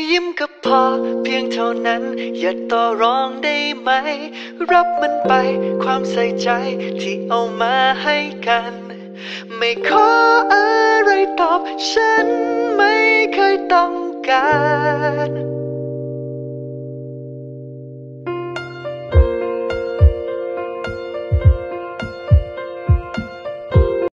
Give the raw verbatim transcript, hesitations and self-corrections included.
ยิ้มก็พอเพียงเท่านั้นอย่าต่อรองได้ไหมรับมันไปความใส่ใจที่เอามาให้กันไม่ขออะไรตอบฉันไม่เคยต้องการ